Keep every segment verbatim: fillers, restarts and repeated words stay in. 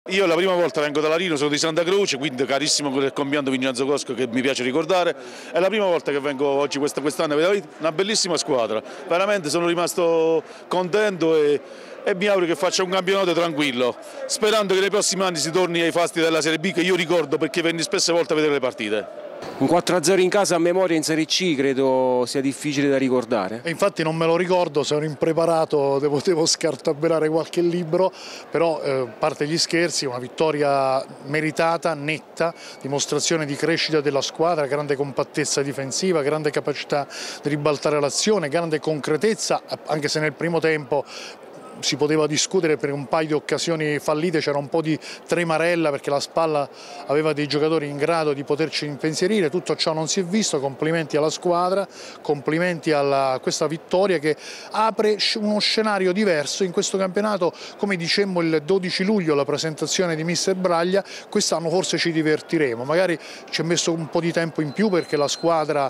Io la prima volta vengo da Larino, sono di Santa Croce, quindi carissimo del compianto Vincenzo Cosco che mi piace ricordare. È la prima volta che vengo oggi quest'anno, una bellissima squadra, veramente sono rimasto contento e, e mi auguro che faccia un campionato tranquillo, sperando che nei prossimi anni si torni ai fasti della Serie B che io ricordo perché venni spesse volte a vedere le partite. Un quattro a zero in casa a memoria in Serie C credo sia difficile da ricordare. E infatti non me lo ricordo, sono impreparato, potevo scartabellare qualche libro, però eh, a parte gli scherzi, una vittoria meritata, netta, dimostrazione di crescita della squadra, grande compattezza difensiva, grande capacità di ribaltare l'azione, grande concretezza, anche se nel primo tempo si poteva discutere per un paio di occasioni fallite, c'era un po' di tremarella perché la Spalla aveva dei giocatori in grado di poterci impensierire, tutto ciò non si è visto, complimenti alla squadra, complimenti a questa vittoria che apre uno scenario diverso in questo campionato, come dicemmo il dodici luglio la presentazione di mister Braglia, quest'anno forse ci divertiremo, magari ci è messo un po' di tempo in più perché la squadra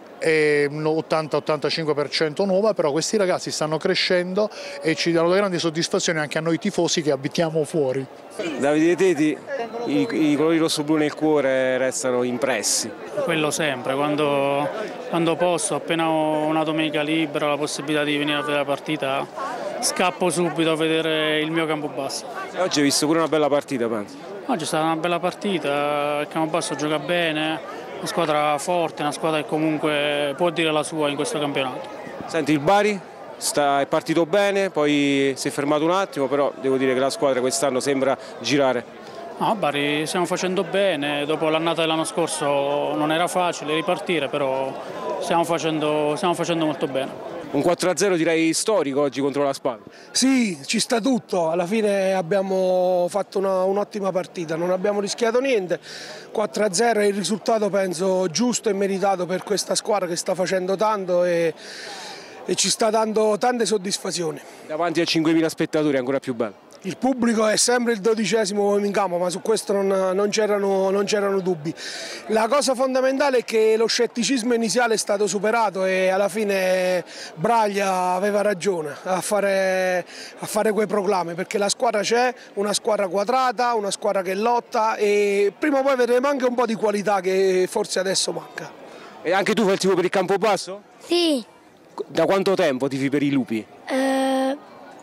è un ottanta ottantacinque per cento nuova, però questi ragazzi stanno crescendo e ci danno grandi soddisfazioni anche a noi tifosi che abitiamo fuori. Davide Teti, i, i colori rossoblu nel cuore restano impressi. Quello sempre, quando, quando posso, appena ho una domenica libera, la possibilità di venire a vedere la partita, scappo subito a vedere il mio Campobasso. E oggi hai visto pure una bella partita, penso? Oggi è stata una bella partita, il Campobasso gioca bene. Una squadra forte, una squadra che comunque può dire la sua in questo campionato. Senti, il Bari sta, è partito bene, poi si è fermato un attimo, però devo dire che la squadra quest'anno sembra girare. No, Bari stiamo facendo bene, dopo l'annata dell'anno scorso non era facile ripartire, però stiamo facendo, stiamo facendo molto bene. Un quattro a zero direi storico oggi contro la Spalla. Sì, ci sta tutto, alla fine abbiamo fatto un'ottima partita, non abbiamo rischiato niente, quattro a zero è il risultato penso giusto e meritato per questa squadra che sta facendo tanto e, e ci sta dando tante soddisfazioni. Davanti a cinquemila spettatori è ancora più bello. Il pubblico è sempre il dodicesimo uomo in campo, ma su questo non, non c'erano dubbi. La cosa fondamentale è che lo scetticismo iniziale è stato superato e alla fine Braglia aveva ragione a fare, a fare quei proclami, perché la squadra c'è, una squadra quadrata, una squadra che lotta e prima o poi vedremo anche un po' di qualità che forse adesso manca. E anche tu fai il tifo per il Campobasso? Sì. Da quanto tempo tifi per i lupi? Eh...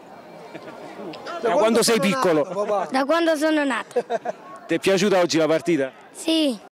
Da, da quando sei piccolo? Nato, da quando sono nato. Ti è piaciuta oggi la partita? Sì.